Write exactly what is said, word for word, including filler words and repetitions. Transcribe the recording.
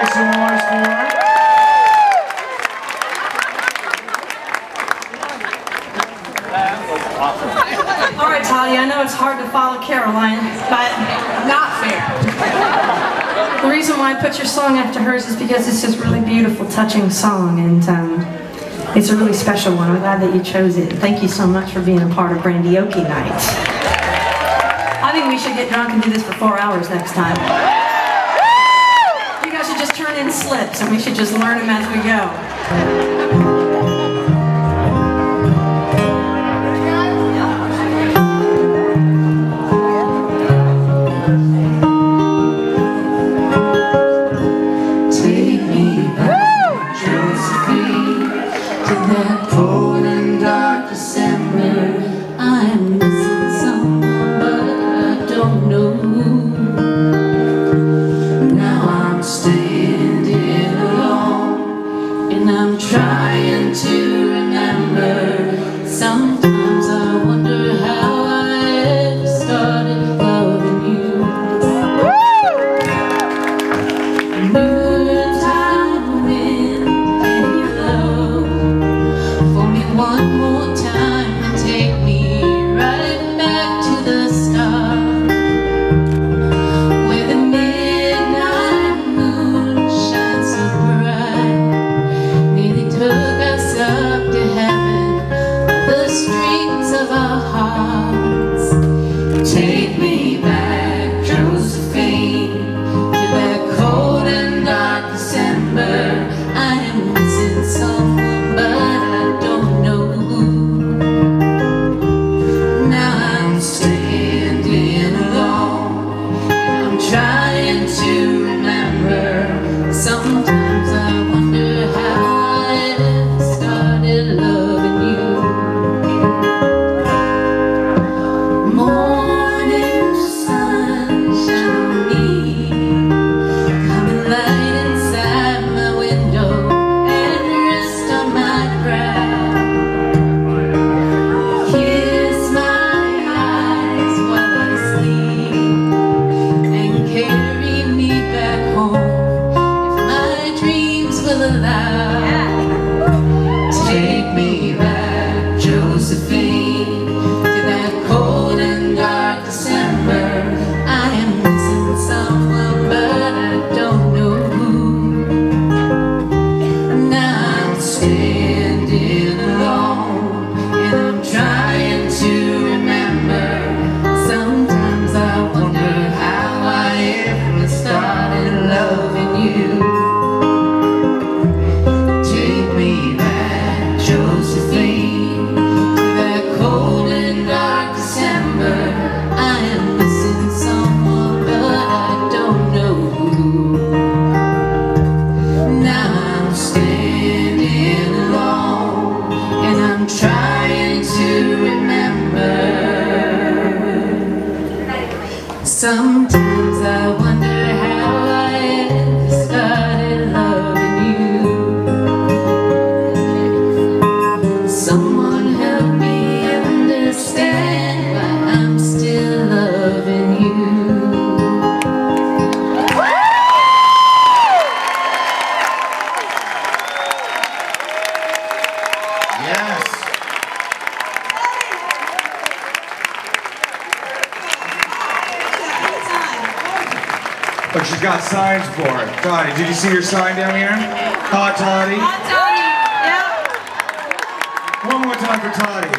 some noise for her. All right, Toddy, I know it's hard to follow Caroline, but not fair. The reason why I put your song after hers is because it's this really beautiful, touching song, and um, it's a really special one. I'm glad that you chose it. Thank you so much for being a part of Brandyoke Night. I think we should get drunk and do this for four hours next time. You guys should just turn in slips, and we should just learn them as we go. Trying to remember. Sometimes I wonder how I ever started loving you. New time wind in your love for me one more time and take me right back to the start, where the midnight moon shines so bright. Took us up to heaven, the strings of our hearts. Take me back, Josephine, to that cold and dark December. I am missing someone, but I don't know who. Now I'm standing alone, and I'm trying to remember. Sometimes I wonder how loving you. Morning sunshine on me, come and light inside my window and rest on my brow. Kiss my eyes while I sleep and carry me back home if my dreams will allow. Take me back, Josephine, to that cold and dark December. I am missing someone, but I don't know who. Now I'm standing alone, and I'm trying to remember. Sometimes I wonder how I ever started loving you. Take me back, Josephine, to that cold and dark December. I am missing someone, but I don't know who. Now I'm standing alone, and I'm trying to remember. Sometimes I wonder how I ever started loving you. Someone help me understand why I'm still loving you. Yes. But she's got signs for it. Toddy, did you see your sign down here? Hot Toddy. Hot Toddy, yeah. One more time for Toddy.